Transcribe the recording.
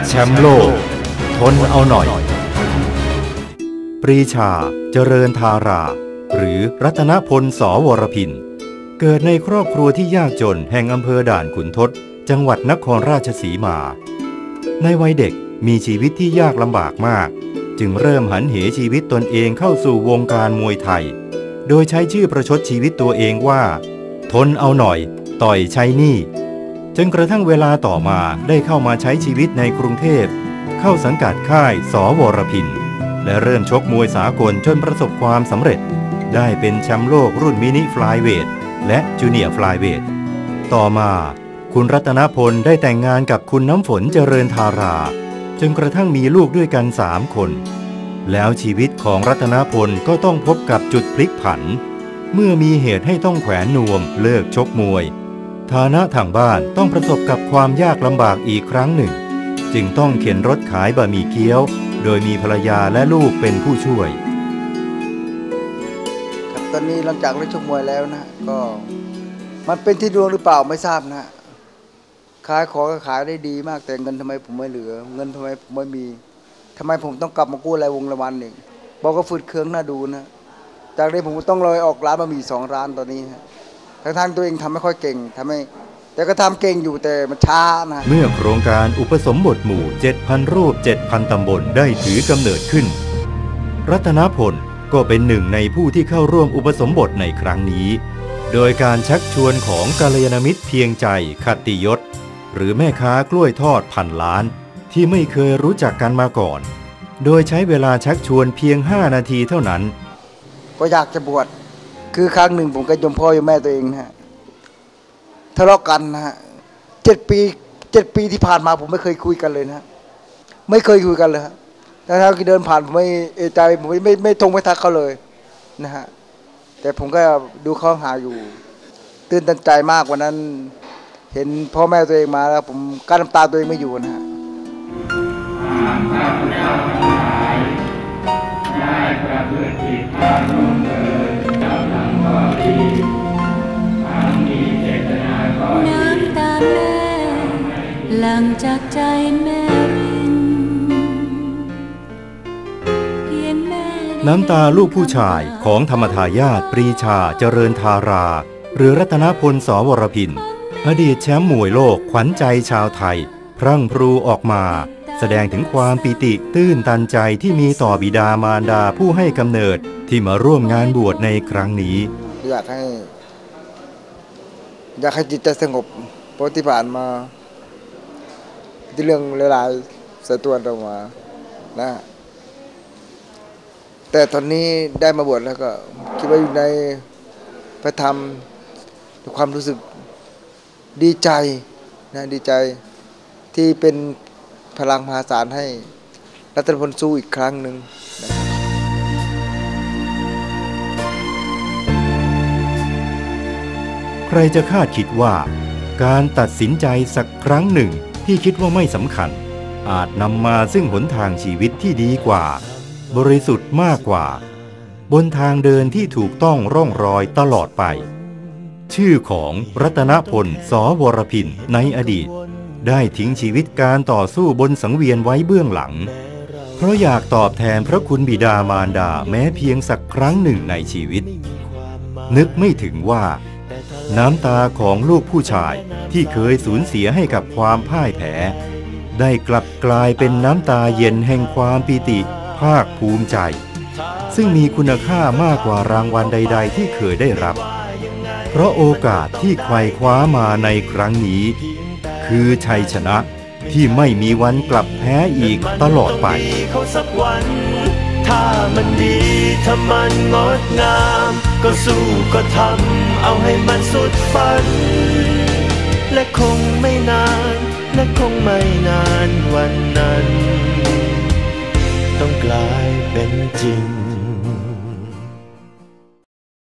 แชมป์โลกทนเอาหน่อยปรีชาเจริญธาราหรือรัตนพล สวรพินเกิดในครอบครัวที่ยากจนแห่งอำเภอด่านขุนทดจังหวัดนครราชสีมาในวัยเด็กมีชีวิตที่ยากลำบากมากจึงเริ่มหันเหชีวิตตนเองเข้าสู่วงการมวยไทยโดยใช้ชื่อประชดชีวิตตัวเองว่าทนเอาหน่อยต่อยใช้หนี้จนกระทั่งเวลาต่อมาได้เข้ามาใช้ชีวิตในกรุงเทพเข้าสังกัดค่ายสวรพินและเริ่มชกมวยสากลจนประสบความสำเร็จได้เป็นแชมป์โลกรุ่นมินิฟลายเวทและจูเนียร์ฟลายเวทต่อมาคุณรัตนพลได้แต่งงานกับคุณน้ำฝนเจริญธาราจนกระทั่งมีลูกด้วยกัน3 คนแล้วชีวิตของรัตนพลก็ต้องพบกับจุดพลิกผันเมื่อมีเหตุให้ต้องแขวนนวมเลิกชกมวยฐานะทางบ้านต้องประสบกับความยากลำบากอีกครั้งหนึ่งจึงต้องเข็นรถขายบะหมี่เกี๊ยวโดยมีภรรยาและลูกเป็นผู้ช่วยครับตอนนี้หลังจากเลิกชกมวยแล้วนะก็มันเป็นที่ดวงหรือเปล่าไม่ทราบนะขายของก็ขายได้ดีมากแต่เงินทำไมผมไม่เหลือเงินทำไมผมไม่มีทำไมผมต้องกลับมากู้รายละวันอีกบอกก็ฝืดเคืองน่าดูนะจากนี้ผมต้องเลยออกร้านบะหมี่2 ร้านตอนนี้ทั้งตัวเองทำไม่ค่อยเก่งแต่ก็ทำเก่งอยู่แต่มันช้านะเมื่อโครงการอุปสมบทหมู่ 7,000 รูป 7,000 ตำบลได้ถือกำเนิดขึ้นรัตนพลก็เป็นหนึ่งในผู้ที่เข้าร่วมอุปสมบทในครั้งนี้โดยการชักชวนของกัลยาณมิตรเพียงใจขัตติยศหรือแม่ค้ากล้วยทอดพันล้านที่ไม่เคยรู้จักกันมาก่อนโดยใช้เวลาชักชวนเพียง5 นาทีเท่านั้นก็อยากจะบวชคือครั้งหนึ่งผมกับยมพ่อยมแม่ตัวเองฮะทะเลาะกันนะฮะ7 ปีที่ผ่านมาผมไม่เคยคุยกันเลยนะไม่เคยคุยกันเลยฮะถ้าเดินผ่านผมไม่เอะใจผมไม่ทงไม่ทักเขาเลยนะฮะแต่ผมก็ดูเขาหาอยู่ตื่นตันใจมากวันนั้นเห็นพ่อแม่ตัวเองมาแล้วผมกั้นน้ำตาตัวเองไม่อยู่นะฮะน้ำตาแม่หลั่งจากใจแม่รินน้ำตาลูกผู้ชายของธรรมทายาทปรีชาเจริญธาราหรือรัตนพล สวรพินอดีตแชมป์มวยโลกขวัญใจชาวไทยพรั่งพรูออกมาแสดงถึงความปิติตื้นตันใจที่มีต่อบิดามารดาผู้ให้กำเนิดที่มาร่วมงานบวชในครั้งนี้อยากให้จิตใจสงบเพราะที่ผ่านมาที่เรื่องหลายๆสะตัวเรามานะแต่ตอนนี้ได้มาบวชแล้วก็คิดว่าอยู่ในพระธรรมความรู้สึกดีใจนะดีใจที่เป็นพลังมหาศาลให้รัตนพลสู้อีกครั้งหนึ่งนะใครจะคาดคิดว่าการตัดสินใจสักครั้งหนึ่งที่คิดว่าไม่สำคัญอาจนำมาซึ่งหนทางชีวิตที่ดีกว่าบริสุทธิ์มากกว่าบนทางเดินที่ถูกต้องร่องรอยตลอดไปชื่อของรัตนพล สวรพินในอดีตได้ทิ้งชีวิตการต่อสู้บนสังเวียนไว้เบื้องหลังเพราะอยากตอบแทนพระคุณบิดามารดาแม้เพียงสักครั้งหนึ่งในชีวิตนึกไม่ถึงว่าน้ำตาของลูกผู้ชายที่เคยสูญเสียให้กับความพ่ายแพ้ได้กลับกลายเป็นน้ำตาเย็นแห่งความปิติภาคภูมิใจซึ่งมีคุณค่ามากกว่ารางวัลใดๆที่เคยได้รับเพราะโอกาสที่ไขว่คว้ามาในครั้งนี้คือชัยชนะที่ไม่มีวันกลับแพ้อีกตลอดไปถ้ามันดีถ้ามันงดงามก็สู้ก็ทำเอาให้มันสุดฝันและคงไม่นานวันนั้นต้องกลายเป็นจริง